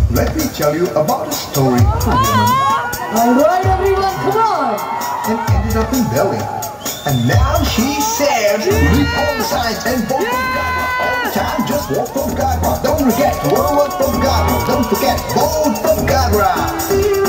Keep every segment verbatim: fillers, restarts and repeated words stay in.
let me tell you about a story of a woman. Alright everyone, come on! And ended up in Delhi. And now she says, read all the signs and vote for Gadra. All the time, just vote for Gadra. Don't forget, vote for Gadra. Don't forget, vote for Gadra.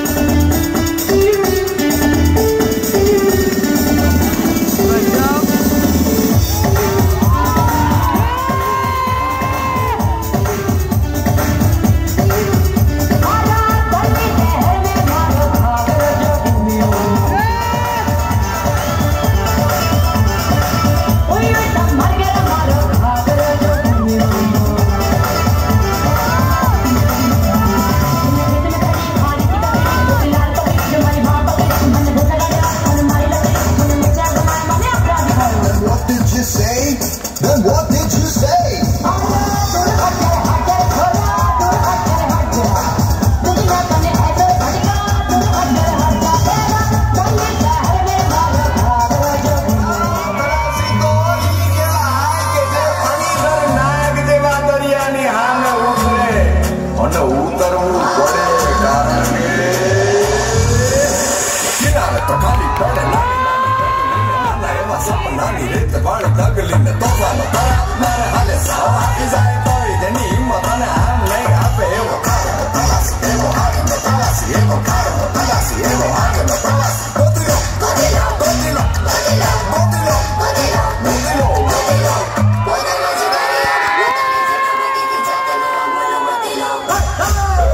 Then what did you say? Oh!